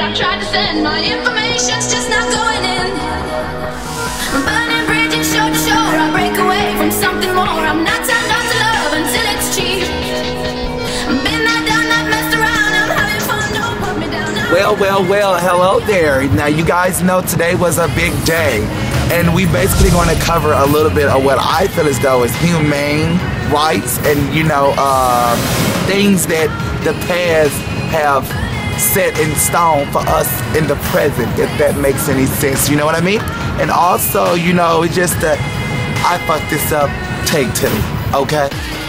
I've tried to send, my information's just not going in. I'm burning bridges shore to shore, I break away from something more. I'm not turned on to love until it's cheap. I've been there, done that, messed around, I'm having fun, don't put me down now. Well, hello there. Now you guys know today was a big day, and we basically going to cover a little bit of what I feel as though is humane rights and, you know, things that the past have set in stone for us in the present, if that makes any sense, you know what I mean? And also, you know, just I fucked this up, take two, okay?